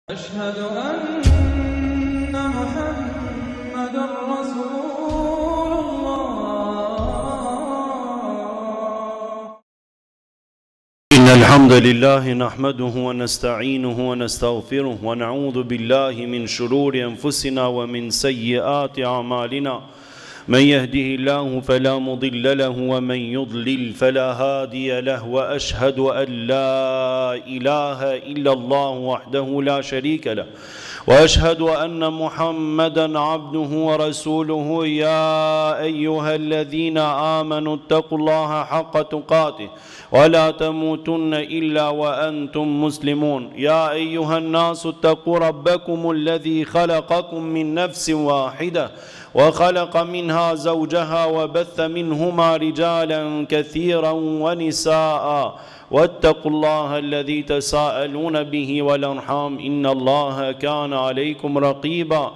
أشهد أن محمدًا رسول الله. إن الحمد لله نحمده ونستعينه ونستغفره ونعوذ بالله من شرور أنفسنا ومن سيئات أعمالنا من يهده الله فلا مضل له ومن يضلل فلا هادي له وأشهد أن لا إله إلا الله وحده لا شريك له وأشهد أن محمدًا عبده ورسوله يا أيها الذين آمنوا اتقوا الله حق تقاته ولا تموتن إلا وأنتم مسلمون يا أيها الناس اتقوا ربكم الذي خلقكم من نفس واحدة وخلق منها زوجها وبث منهما رجالا كثيرا ونساء واتقوا الله الذي تساءلون به والأرحام إن الله كان عليكم رقيبا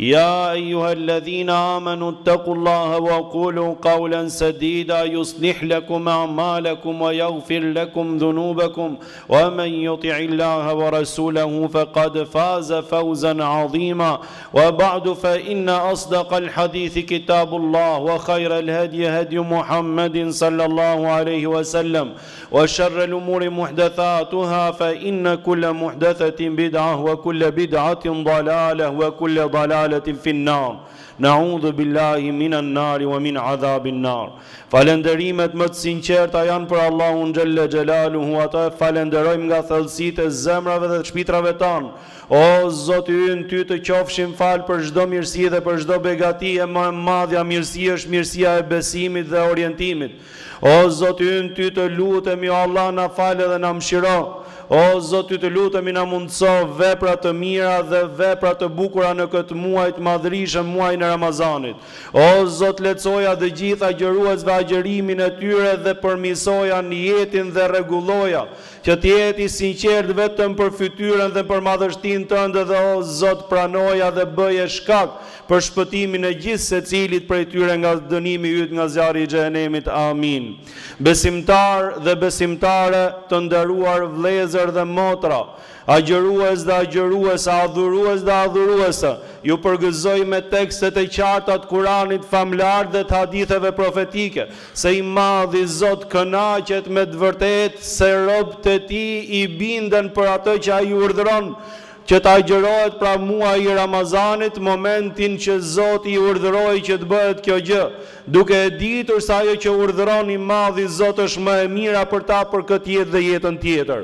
يا أيها الذين آمنوا اتقوا الله وقولوا قولا سديدا يصلح لكم أعمالكم ويغفر لكم ذنوبكم ومن يطع الله ورسوله فقد فاز فوزا عظيما وبعد فإن أصدق الحديث كتاب الله وخير الهدي هدي محمد صلى الله عليه وسلم وشر الأمور محدثاتها فإن كل محدثة بدعة وكل بدعة ضلالة وكل ضلالة في النار نعوذ بالله من النار ومن عذاب النار. Falenderimet më të sinqerta janë për Allahun xhelle xhelaluhu, ata falenderojmë nga thellësitë e zemrave dhe të shpirtrave tonë. O Zoti ynë, ty të qofshim fal për çdo mirësi dhe për çdo begati. E më e madhja mirësi është mirësia e besimit dhe orientimit. O Zoti ynë, ty të lutemi, o Allah, na fal dhe na mëshiro. O Zot, ty të lutemi na mundëso vepra të mira dhe vepra të bukura në këtë muaj të madhërisëm, muajin e Ramazanit. O Zot, lehtësoja të gjitha agjëruesve agjërimin e tyre dhe përmirësoja në jetën dhe rregulloja që të jetë i sinqert vetëm për fytyrën dhe për madhështinë tënde dhe o Zot, pranoja dhe bëje shkak për shpëtimin e gjithë secilit prej tyre nga dënimi yt nga zjarri i xhenemit. Amin. Besimtar dhe besimtare të nderuar vëllezër dhe motra, agjërues dhe agjëruese, adhurues dhe adhuruese, ju përgëzoj me tekstet e qarta të Kuranit famlar dhe të haditheve profetike, se i madhi Zot kënaqet me të vërtetë se robët e tij i binden për atë që ai urdhëron që të agjërohet pra muaji i Ramazanit, momentin që Zoti i urdhëroi që të bëhet kjo gjë, duke e ditur se ajo që urdhëron i madhi Zot është më e mira për ta për këtë jetë dhe jetën tjetër.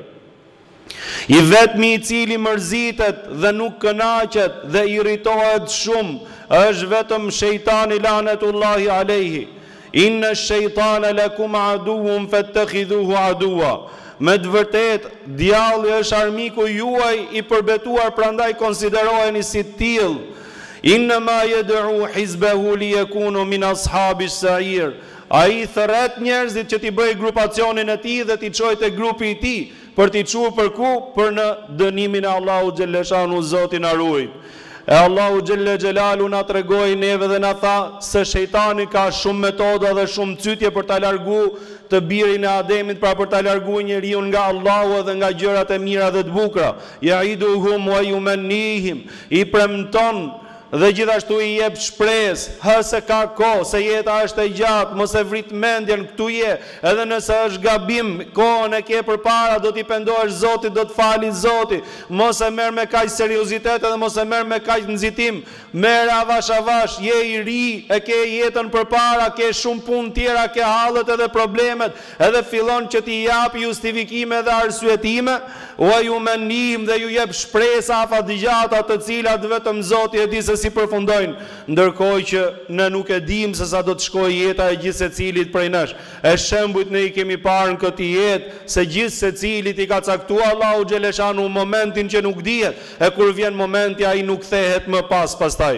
I vetmi i cili mërzitet dhe nuk kënaqet dhe irritohet shumë është vetëm shejtani lanetullahi alayhi. Inna shejtana lakum aduwwun fattakhidhuhu aduwa. Me të vërtet, djalli është armiku juaj i përbetuar, prandaj konsiderojeni si till. Innama yad'u hizbahu liyakunu min ashabis sa'ir. Ai thret njerëzit që t'i bëjë grupacionin e tij dhe t'i çojë te grupi i tij, për t'i çuar për ku? Për në dënimin e Allahut xhelleshanu, Zoti na ruaj. E Allahu xhelle xhelalu na tregoi neve dhe na tha se shejtani ka shumë metoda dhe shumë cytje për ta largu të birin e Ademit, pra për ta largu njeriu nga Allahu dhe nga gjërat e mira dhe të bukura. Ya'iduhum wa yumannihim, i premton dhe gjithashtu i jep shpresë, se ka kohë, se jeta është e gjatë, mos e vrit mendjen, këtu je, edhe nëse është gabim, kohën e ke përpara, do t'i pendohesh Zotit, do të fali Zoti, mos e merr me kaq seriozitet edhe mos e merr me kaq nxitim, merr avash, je i ri, e ke jetën përpara, ke shumë punë tjera, ke hallet edhe problemet, edhe fillon që t'i jap justifikime dhe arsyetime, u yumennim dhe ju jep shpresa afatgjata të cilat vetëm Zoti e di se si përfundojnë, ndërkohë që ne nuk e dim se sa do të shkojë jeta e gjithë secilit prej nesh. E shembujt ne i kemi parë në këtë jetë, se gjithë secilit i ka caktuar Allahu xheleshanu momentin që nuk dihet, e kur vjen momenti ai nuk kthehet më pastaj.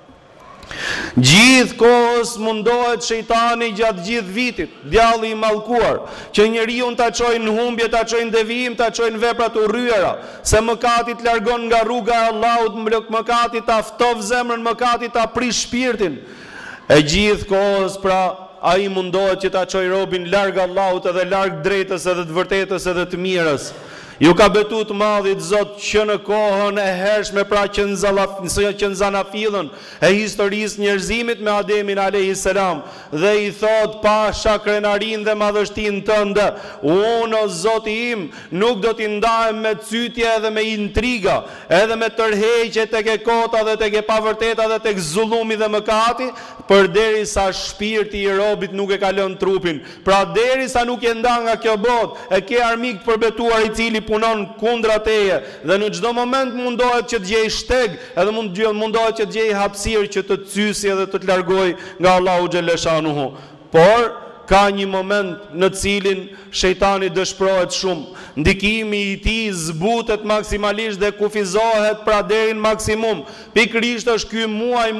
Gjithë kohës mundohet shejtani gjatë gjithë vitit, djalli i mallkuar, që njeriu ta çojë në humbje, ta çojë në devijim, ta çojë në vepra të urryera, se mëkati të largon nga rruga e Allahut, mëkati ta ftov zemrën, mëkati ta prish shpirtin. E gjithë kohës pra ai mundohet që ta çojë robin larg Allahut edhe larg drejtës edhe të vërtetës edhe të mirës. Ju ka betu të madhit Zot që në kohën e hershme, pra që në zanafillën e historisë njerëzimit me Ademin a.s. dhe i thot pasha krenarin dhe madhështin tënde, unë o Zoti im nuk do t'i ndahem me cytje dhe me intriga, edhe me tërheqje tek e kota dhe tek e pavërteta dhe tek zullumi dhe mëkati, përderisa shpirti i robit nuk e ka lënë trupin. Pra derisa nuk e nda nga kjo botë, e ke armik përbetuar i cili punon kundra teje dhe në çdo moment mundohet që të gjej shteg, edhe mundohet që të gjej hapësirë që të cysi edhe të largoj nga Allahu xhaleshanuhu. Por ka një moment në cilin shejtani dëshpërohet shumë, ndikimi i tij zbutet maksimalisht dhe kufizohet pra deri në maksimum. Pikërisht është ky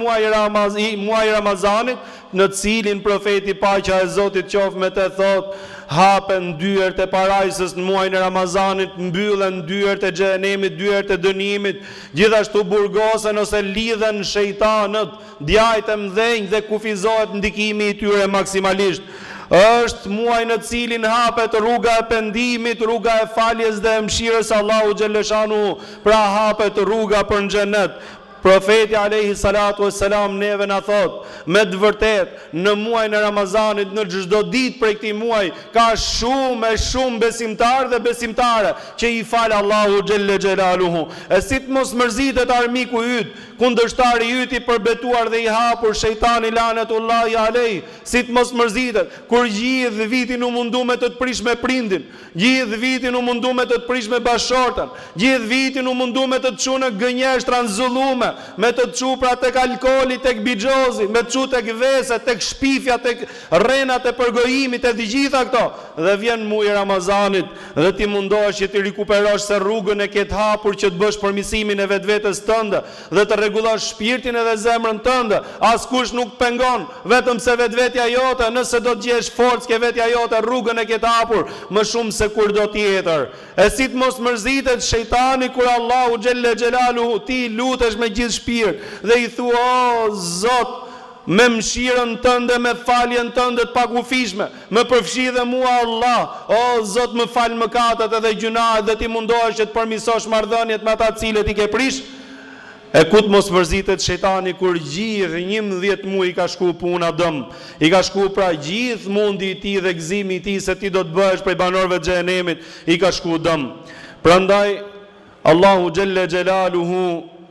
muaj i Ramazanit, në cilin profeti paqja e Zotit qoftë me të thot, hapen dyert e parajsës në muajin e Ramazanit, mbyllen dyert e xhenemit, dyert e dënimit, gjithashtu burgosen ose lidhen shejtanët, djajtë e mdhenj dhe kufizohet ndikimi i tyre maksimalisht. Është muaj në cilin hapet rruga e pendimit, rruga e faljes dhe mëshirës Allahu xhaleshanu, pra hapet rruga për në xhenet. Profeti alayhi salatu wassalam neve na thot, me të vërtet, në muajin e Ramazanit, në çdo ditë prej këtij muaji, ka shumë besimtar dhe besimtare që i fal Allahu xhelle xhelaluhu. E si të mos mërzitet armiku yt, kundërshtari yt i përbetuar dhe i hapur shejtani lanetullahi alayhi, si të mos mërzitet, kur gjithë vitin u mundu me të prish me prindin, gjithë vitin u mundu me të prish me bashortën, gjithë vitin u mundu me të çunë gënjeshtra në zullume, me të çupra tek alkooli, tek bixhozi, me të çu tek vese, tek shpifja, tek rrenat e përgojimit, e të gjitha këto. Dhe vjen muaji i Ramazanit dhe ti mundohesh që të rikuperosh se rrugën e ke të hapur që të bësh përmirësimin e vetvetes tënde dhe të rregullosh shpirtin edhe zemrën tënde. Askush nuk të pengon, vetëm se vetvetja jote, nëse do të gjesh forcë ke vetja jote, rrugën e ke të hapur më shumë se kur do tjetër. E si të mos mërzitet shejtani kur Allahu xhelle xhelaluhu ti lutesh me gjithë shpirt dhe i thua, o Zot, me mëshirën tënde, me faljen tënde të pakufishme, më përfshi dhe mua Allah, o Zot, më fal mëkatet edhe gjunahet dhe ti mundohesh që të përmirësosh marrëdhëniet me ata të cilët i ke prish. E ku të mos mërzitet shejtani kur gjithë 11 muaj i ka shku puna dëm, i ka shku pra gjithë mundi i tij dhe gëzimi i tij se ti do të bëhesh prej banorëve të xhenemit, i ka shku dëm. Prandaj Allahu xhelle xhelaluhu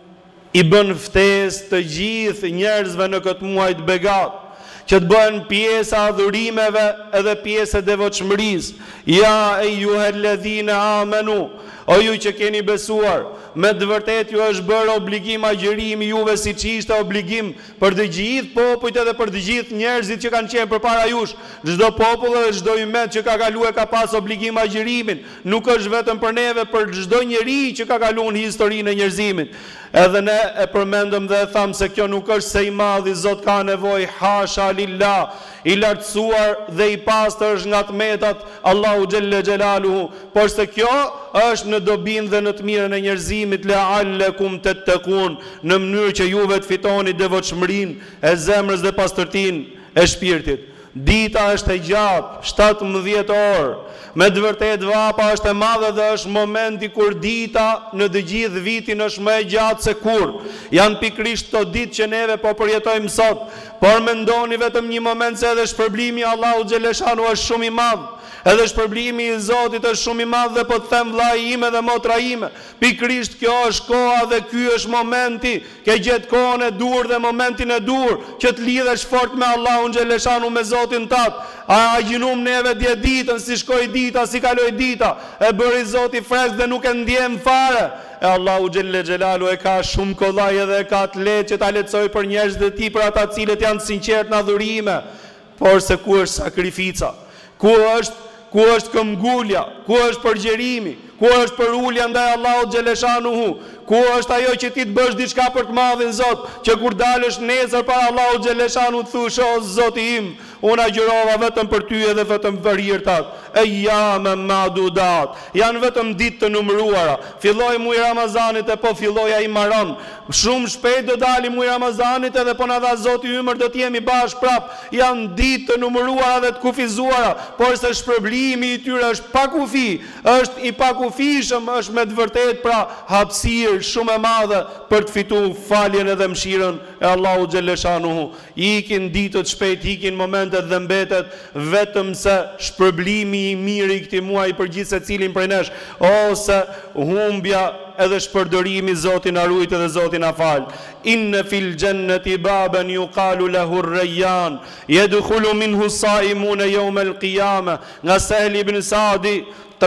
i bën ftesë të gjithë njerëzve në këtë muaj të begat, që të bëhen pjesë e adhurimeve edhe pjesë e devotshmërisë. Ja eyyuhalladhina amanu, o ju që keni besuar, me të vërtet ju është bërë obligim agjërimi juve siç ishte obligim për të gjithë popujt edhe për të gjithë njerëzit që kanë qenë përpara jush. Çdo popull dhe çdo ymet që ka kaluar ka pas obligim agjërimin, nuk është vetëm për neve, për çdo njeri që ka kaluar në historinë e njerëzimit. Edhe ne e përmendëm dhe e thamë se kjo nuk është se i madhi Zot ka nevojë, hasha lillah, i lartësuar dhe i pastër është nga tmetat Allahu xhelle xhelaluhu, por se kjo është në dobin dhe në të mirën e njerëzimit, leallekum tattaqun, në mënyrë që juve të fitoni devotshmërinë e zemrës dhe pastërtinë e shpirtit. Dita është e gjatë, 17 orë. Me të vërtet vapa është e madhe dhe është momenti kur dita në të gjithë vitin është më e gjatë se kur. Janë pikrisht të ditë që neve po përjetojmë sot, por mendoni vetëm një moment se edhe shpërblimi Allahu xhaleshanu është shumë i madh. Edhe shpërblimi i Zotit është shumë i madh dhe po të them vllai im dhe motra ime, pikrisht kjo është koha dhe ky është momenti, ke gjetë kohën e dur dhe momentin e dur që të lidhesh fort me Allahun xhaleshanu, me Zotin tat. A gjinum neve dje ditën, si shkoi dita, si kaloi dita, e bëri Zoti fresk dhe nuk e ndjem fare. E Allahu xhelle xhelalu e ka shumë kollaj edhe e ka të lehtë që ta lehtësoj për njerëzit e tij, për ata të cilët janë sinqert në adhurime. Por se ku është sakrifica? Ku është këmbgulja? Ku është përgjerimi? Ku është për ulja ndaj Allahut xhaleshanuhu? Ku është ajo që ti të bësh diçka për të madhin Zot, që kur dalësh nesër para Allahut xhaleshanu të thush, o Zoti im, unë agjërova vetëm për ty edhe vetëm për hirtat. Eyyame ma'dudat, janë vetëm ditë të numëruara. Filloi muaji i Ramazanit e po filloi ai maron. Shumë shpejt do dali muaji i Ramazanit edhe po na dha Zoti ymër do të jemi bashkë prap. Janë ditë të numëruara dhe të kufizuara, por se shpërblimi i tyre është pa kufi, është i pa kufi kufishëm është me të vërtet pra hapësirë shumë e madhe për të fituar faljen edhe mëshirën e Allahu xhaleshanuhu. Ikin ditët shpejt, ikin momentet dhe mbetet vetëm se shpërblimi i mirë i këtij muaji për gjithë secilin prej nesh, ose humbja edhe shpërdorimi. Zoti na ruajt edhe Zoti na fal. Inna fil jannati baban yuqalu lahu ar-rayyan yadkhulu minhu as-sa'imun yawm al-qiyamah. Nga Sahel ibn Saadi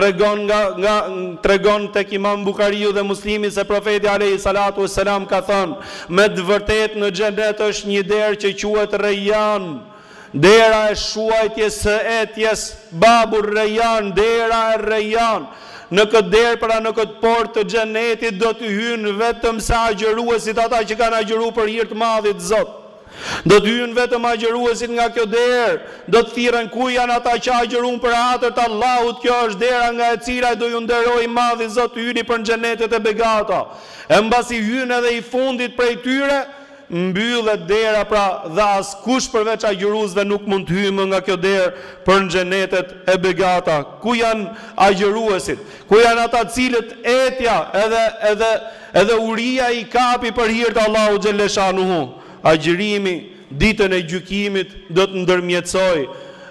tregon tek Imam Buhariu dhe Muslimi se profeti alayhi salatu wassalam ka thënë, me të vërtet në xhenet është një derë që quhet Rayyan, dera e shuajtjes së etjes, babur Rayyan, dera e Rayyan. Në këtë derë, pra në këtë portë të xhenetit do të hynë vetëm sa agjëruesit, ata që kanë agjëruar për hir të madhit Zot. Do të hynë vetëm agjëruesit nga kjo derë, do të thirren ku janë ata që agjëruan për hatër të Allahut. Kjo është dera nga e cila do ju nderojë madhi Zot, hyni për xhenetet e begata. E mbasi hynë edhe i fundit prej tyre, mbyllet dera, pra dhe askush përveç agjëruesve nuk mund të hyjë më nga kjo derë për në xhenetet e begata. Ku janë agjëruesit? Ku janë ata cilët etja edhe uria i kapi për hir të Allahu xhaleshanuhu? Agjërimi ditën e gjykimit do të ndërmjetësoj.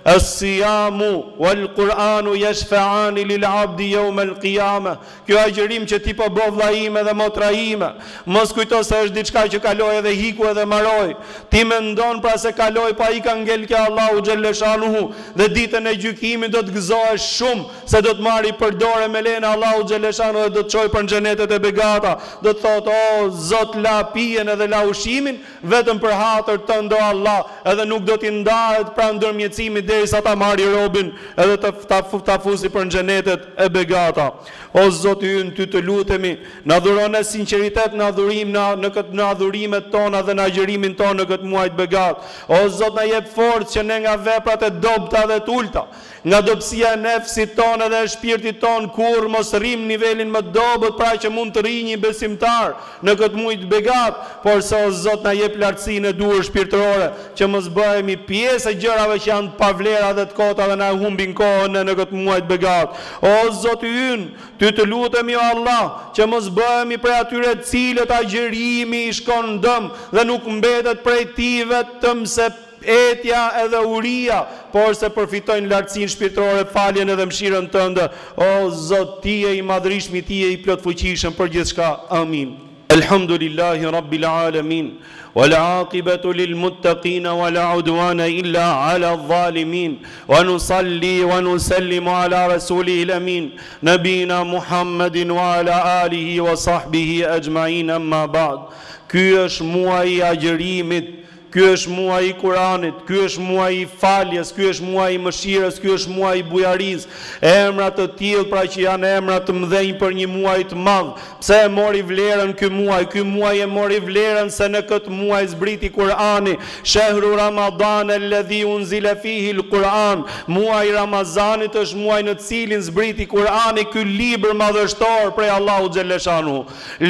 As-siyamu wal-Qur'anu yashfa'ani lil-'abdi yawm al-qiyamah. Kjo agjërim që ti po bë vlla ime dhe motra ime, mos kujto se është diçka që kaloi edhe hiku edhe maroi. Ti mendon pra se kaloi, pa i ka ngel ke Allahu xhaleshanuhu, dhe ditën e gjykimit do të gëzohesh shumë se do të marri për dorë me lenë Allahu xhaleshanuhu dhe do të çojë për xhenetet e begata. Do të thotë, o Zot, la pijen edhe la ushimin vetëm për hatër tënd o Allah, edhe nuk do t'i ndahet pra ndërmjetësimit derisa ta marri robin edhe ta fusi për në xhenetet e begata. O Zoti ynë, ty të lutemi, na dhuron e sinqeritet në adhurim, në adhurimet tona dhe në agjërimin tonë në këtë muaj të begat. O Zot, na jep forcë që ne nga veprat e dobta dhe të ulta, nga dobësia e nefsit tonë dhe e shpirtit tonë, kur mos rrim nivelin më dobët, pra që mund të rrijë një besimtar në këtë muaj të begat, por se o Zot na jep lartësinë e duhur shpirtërore, që mos bëhemi pjesë e gjërave që janë pa vlera dhe të kota dhe na humbin kohën në këtë muaj të begat. O Zoti ynë, ty të lutemi o Allah, që mos bëhemi prej atyre cilët agjërimi i shkon dëm dhe nuk mbetet prej tij vetëm se etja edhe uria, por se përfitojnë lartësinë shpirtërore, faljen edhe mëshirën tënde. O Zot, ti je i madhrishmi, ti je i plot fuqishëm për gjithçka. Amin. Elhamdulillahi rabbil alamin. والعاقبة للمتقين ولا عدوان إلا على الظالمين ونصلي ونسلم على رسوله الأمين نبينا محمد وعلى آله وصحبه أجمعين أما بعد. Ky është muaji i agjërimit, ky është muaji i Kuranit, ky është muaji i faljes, ky është muaji i mëshirës, ky është muaji i bujarisë. Emra të tillë pra që janë emra të mëdhenj për një muaj të madh. Pse e mori vlerën ky muaj? Ky muaj e mori vlerën se në këtë muaj zbriti Kurani. Shehru Ramadan alladhi unzila fihi al-Quran. Muaji Ramazanit është muaji në cilin zbriti Kurani, ky libër madhështor prej Allahu xhaleshanu.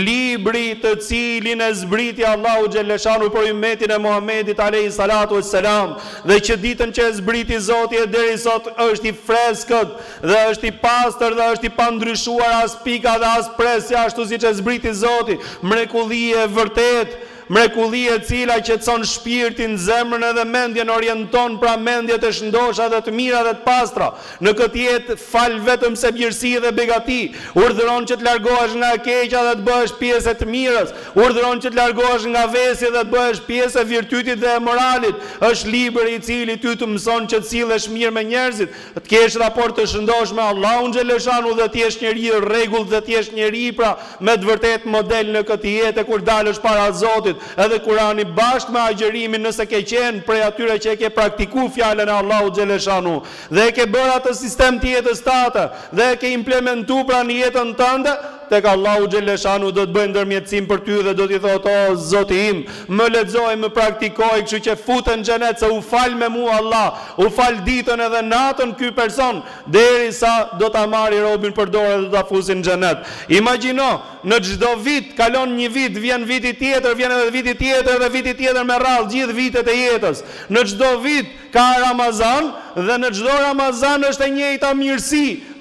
Libri të cilin e zbriti Allahu xhaleshanu për ummetin e Muhamedit alayhi salatu wassalam, dhe që ditën që e zbriti Zoti e deri sot është i freskët dhe është i pastër dhe është i pandryshuar as pika dhe as presja, ashtu siç e zbriti Zoti. Mrekulli e vërtet, mrekulli e cila qetëson shpirtin, zemrën edhe mendjen, orienton pra mendjet e shëndosha dhe të mira dhe të pastra. Në këtë jetë fal vetëm se bjerësi dhe begati, urdhëron që të largohesh nga e keqja dhe të bëhesh pjesë e të mirës, urdhëron që të largohesh nga vesja dhe të bëhesh pjesë e virtytit dhe e moralit. Është libër i cili ty të mëson që të sillesh mirë me njerëzit, të kesh raport të shëndosh me Allahun xhaleshanu dhe të jesh njeri i rregullt dhe të jesh njeri pra me të vërtet model në këtë jetë kur dalësh para Zotit. Edhe Kurani bashkë me agjërimin, nëse ke qenë prej atyre që e ke praktiku fjalën e Allahu xhaleshanu dhe e ke bërë atë sistem të jetës tate dhe e ke implementu pra në jetën tënde, tek Allahu xhaleshanu do të bëjë ndërmjetësim për ty dhe do t'i thotë, o Zoti im, më lexoj, më praktikoj, kështu që futen në xhenet, se u fal me mua Allah, u fal ditën edhe natën ky person, derisa do ta marrë robin për dorë dhe do ta fusin në xhenet. Imagjino, në çdo vit kalon një vit, vjen viti tjetër, vjen edhe viti tjetër dhe viti tjetër me radhë, gjithë vitet e jetës. Në çdo vit ka Ramazan dhe në çdo Ramazan është e njëjta mirësi.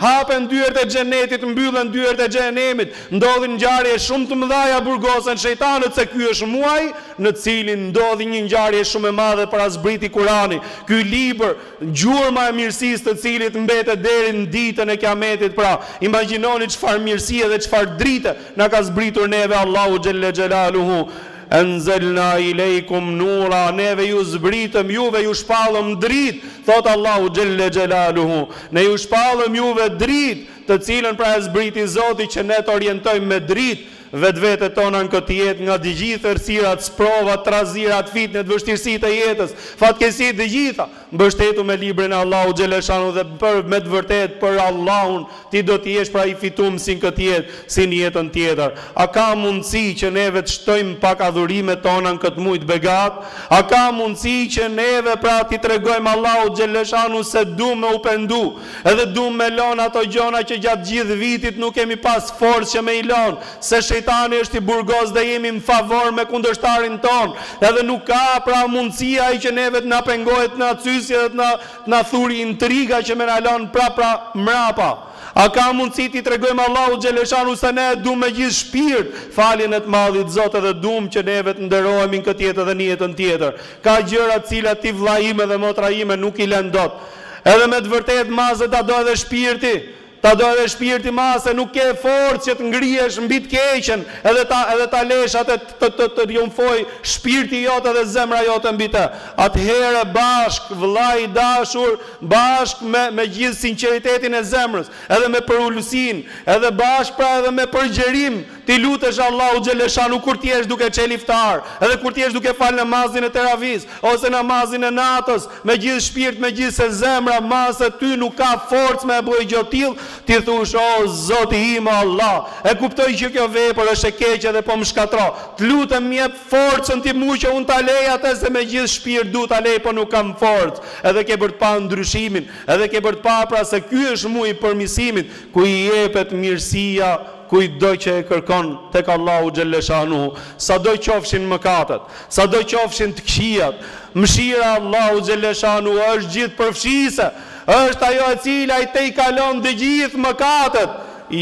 hapen dyert e xhenetit, mbyllen dyert e xhenemit, ndodhin ngjarje shumë të mëdha, burgosen shejtanët se ky është muaj në cilin ndodhi një ngjarje shumë e madhe para zbriti Kurani. Ky libër, gjurma e mirësisë të cilit mbetet deri në ditën e Kiametit. Pra, imagjinoni çfarë mirësie dhe çfarë drite na ka zbritur neve Allahu xhelle xhelaluhu. Enzelna ilejkum nura, neve ju zbritëm, juve ju shpallëm dritë, thot Allahu xhelle xhelaluhu. Ne ju shpallëm juve dritë, të cilën pra e zbriti Zoti që ne të orientojmë me dritë vetvete tona në këtë jetë, nga të gjithë errësirat, sprovat, trazirat, fitnet, vështirësitë e jetës, fatkeqësitë të gjitha, mbështetu me librin e Allahu xhaleshanu dhe me të vërtetë për Allahun ti do të jesh pra i fituar si në këtë jetë, si në jetën tjetër. A ka mundësi që neve të shtojmë pak adhurimet tona në këtë muaj të begat? A ka mundësi që neve pra ti tregojmë Allahu xhaleshanu se duam me u pendu, edhe duam me lënë ato gjëra që gjatë gjithë vitit nuk kemi pas forcë që me i lënë, se shejtani është i burgos dhe jemi në favor me kundërshtarin ton, edhe nuk ka pra mundësia ai që neve të na pengohet na cysje dhe të na thuri intriga që me na lën pra mrapa. A ka mundësi ti tregojmë Allahu xhaleshanu se ne duam me gjithë shpirt faljen e të madhit Zot, edhe duam që neve të nderohemi në këtë jetë dhe në jetën tjetër. Ka gjëra të cilat ti vlla ime dhe motra ime nuk i lën dot. Edhe me të vërtetë mazë ta do edhe shpirti. Ta do edhe shpirti ma se nuk ke forcë që të ngrihesh mbi të keqen, edhe ta lesh atë të triumfoj shpirti jote dhe zemra jote mbi të. Atëherë bashk, vëllai i dashur, bashk me gjithë sinqeritetin e zemrës, edhe me përulësin, edhe bashk pra edhe me përgjerim, ti lutesh Allahu xhaleshanu kur ti je duke çel iftar, edhe kur ti je duke fal namazin e teravis ose namazin e natës, me gjithë shpirt, me gjithë se zemra, mase ty nuk ka forcë me bëj gjë të tillë, ti thush o Zoti im Allah, e kuptoj që kjo vepër është e keqe dhe po më shkatro. Të lutem më jep forcën ti mua që unë ta lej atë se me gjithë shpirt du ta lej, po nuk kam forcë. Edhe ke për të pa ndryshimin, edhe ke për të pa pra se ky është muaj i përmirësimit, ku i jepet mirësia kujdo që e kërkon tek Allahu xhaleshanu. Sado qofshin mëkatet, sado qofshin të këqijat, mëshira Allahu xhaleshanu është gjithë përfshise, është ajo e cila i te i kalon të gjithë mëkatet.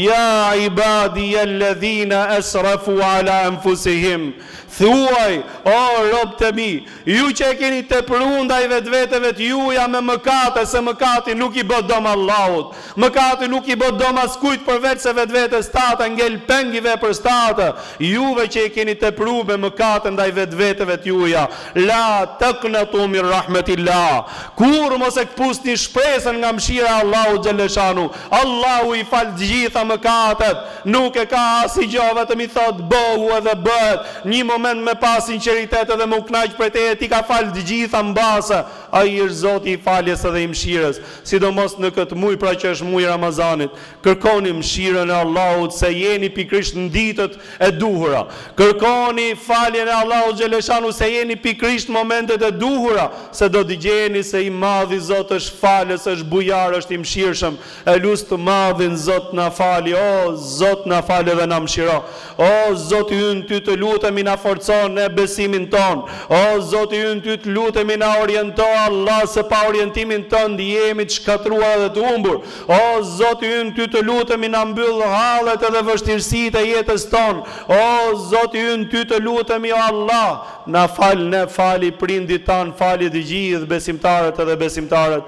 Ja ibadi alladhina asrafu ala anfusihim, thuaj o rob të mi, ju që e keni tepruar ndaj vetveteve të juaja me mëkate, se mëkati nuk i bë dom Allahut, mëkati nuk i bë dom askujt përveç se vetvetes tate, ngel pengive për state. Juve që e keni tepruar me mëkate ndaj vetveteve të juaja, la taqnatu min rahmetillah, kur mos e kpusni shpresën nga mëshira e Allahut xhaleshanu. Allahu i fal të gjitha mëkatet, nuk e ka asgjë, vetëm i thot bëhu edhe bëhet. Një moment me pas sinqeritet edhe me u knaq për te, ti ka fal të gjitha mbase. Ai është Zoti i faljes edhe i mëshirës. Sidomos në këtë muaj pra që është muaji i Ramazanit, kërkoni mëshirën e Allahut se jeni pikërisht në ditët e duhura. Kërkoni faljen e Allahut xhaleshanu se jeni pikërisht momentet e duhura, se do dëgjeni se i madhi Zot është falës, është bujar, është i mëshirshëm. E lut të madhin Zot na fali, o Zot na fali dhe na mëshiro. O Zoti ynë, ty të lutemi na forcon në besimin ton. O Zoti ynë, ty të lutemi na oriento Allah, se pa orientimin ton jemi të shkatruar dhe të humbur. O Zoti ynë, ty të lutemi na mbyll hallet edhe vështirësitë e jetës ton. O Zoti ynë, ty të lutemi o Allah, na fal, ne fali prindit tan, fali të gjithë besimtarët edhe besimtarët.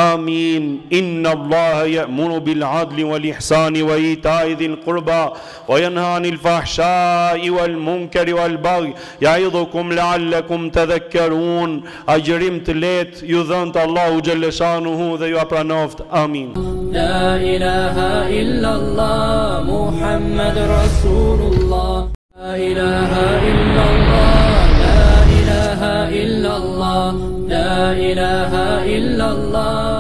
Amin. Inna Allaha ya'muru bil adli wal ihsani wa ita'i dhil qurba wa yanha 'anil fahsha'i wal munkari wal baghi ya'idhukum la'allakum tadhakkarun. Agjërim të lehtë ju dhënë Allahu xhaleshanuhu dhe ju apranoft. Amin. La ilaha illa Allah Muhammad Rasulullah. La ilaha illa Allah, la ilaha illa Allah, la ilaha illa Allah.